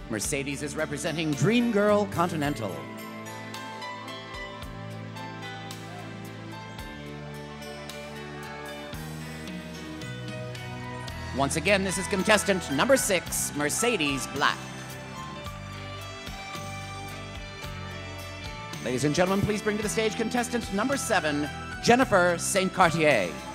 Mercedes is representing Dream Girl Continental. Once again, this is contestant number 6, Mercedes Black. Ladies and gentlemen, please bring to the stage contestant number 7, Jennifer St. Cartier.